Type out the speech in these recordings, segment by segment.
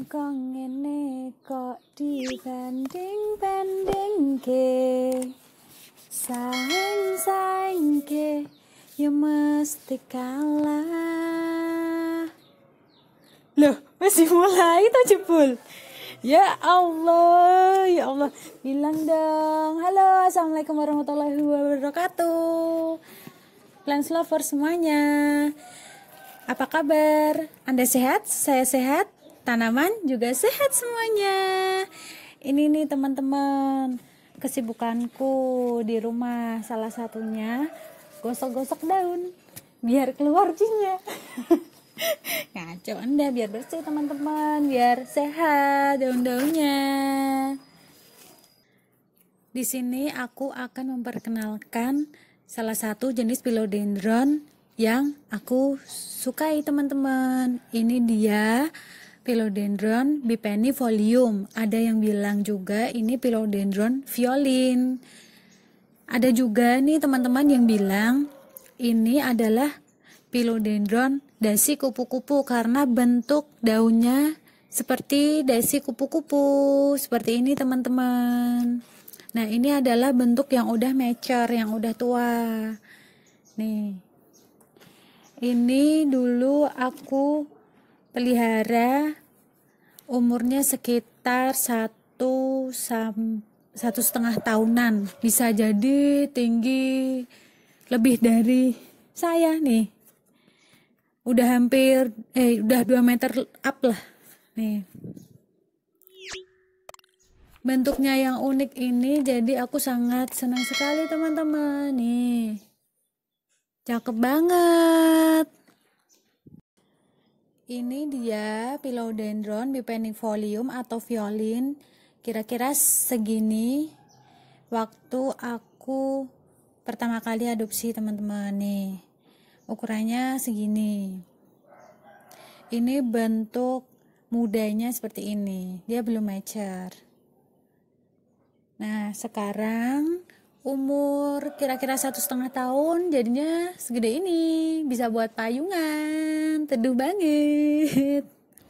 kok ngene kok dibanding-bandingke saing-saingke ya mesti kalah. Loh, masih mulai tuh jebul. Ya Allah, ya Allah. Bilang dong. Halo, assalamualaikum warahmatullahi wabarakatuh. Plants lover semuanya. Apa kabar? Anda sehat? Saya sehat. Tanaman juga sehat semuanya. Ini nih teman-teman, kesibukanku di rumah, salah satunya gosok-gosok daun biar keluar jinnya. Ngaco Anda, biar bersih teman-teman, biar sehat daun-daunnya. Di sini aku akan memperkenalkan salah satu jenis philodendron yang aku sukai teman-teman. Ini dia philodendron bipennifolium. Ada yang bilang juga ini philodendron violin. Ada juga nih teman-teman yang bilang ini adalah philodendron dasi kupu-kupu karena bentuk daunnya seperti dasi kupu-kupu. Seperti ini teman-teman. Nah, ini adalah bentuk yang udah mature, yang udah tua. Nih. Ini dulu aku pelihara, umurnya sekitar 1,5 tahunan. Bisa jadi tinggi lebih dari saya nih. Udah hampir udah 2 meter up lah. Nih. Bentuknya yang unik ini jadi aku sangat senang sekali teman-teman. Nih. Cakep banget. Ini dia philodendron bipennifolium atau violin. Kira-kira segini waktu aku pertama kali adopsi teman-teman nih. Ukurannya segini. Ini bentuk mudanya seperti ini. Dia belum mature. Nah, sekarang umur kira-kira 1,5 tahun, jadinya segede ini, bisa buat payungan, teduh banget.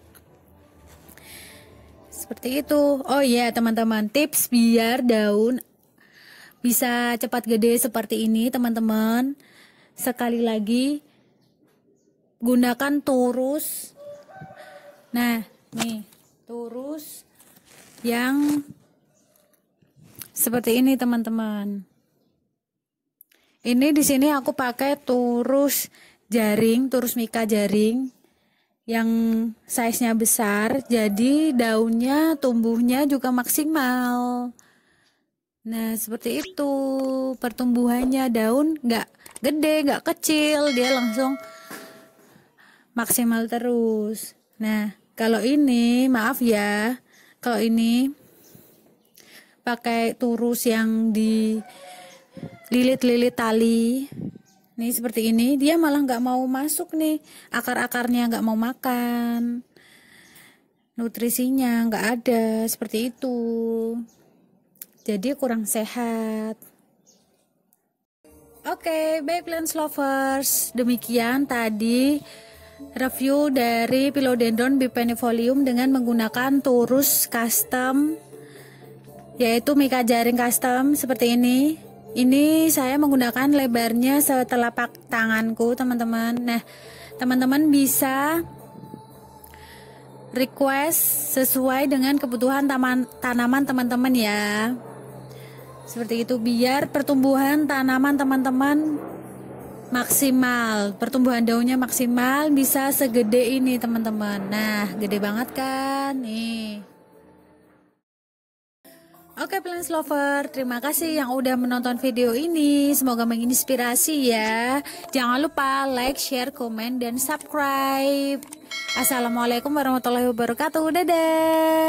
Seperti itu. Oh iya teman-teman, tips biar daun bisa cepat gede seperti ini teman-teman. Sekali lagi, gunakan turus. Nah, nih, turus yang seperti ini teman-teman. Ini di sini aku pakai turus jaring, turus mika jaring yang size-nya besar, jadi daunnya tumbuhnya juga maksimal. Nah, seperti itu pertumbuhannya, daun nggak gede, nggak kecil, dia langsung maksimal terus. Nah, kalau ini maaf ya, kalau ini pakai turus yang dililit-lilit tali nih seperti ini, dia malah nggak mau masuk nih, akar-akarnya nggak mau makan, nutrisinya nggak ada, seperti itu, jadi kurang sehat. Oke, baik plants lovers, demikian tadi review dari philodendron bipennifolium dengan menggunakan turus custom, yaitu mika jaring custom seperti ini. Ini saya menggunakan lebarnya setelapak tanganku teman-teman. Nah, teman-teman bisa request sesuai dengan kebutuhan tanaman teman-teman ya. Seperti itu biar pertumbuhan tanaman teman-teman maksimal, pertumbuhan daunnya maksimal, bisa segede ini teman-teman. Nah, gede banget kan nih. Oke plants lover, terima kasih yang udah menonton video ini. Semoga menginspirasi ya. Jangan lupa like, share, komen, dan subscribe. Assalamualaikum warahmatullahi wabarakatuh. Dadah.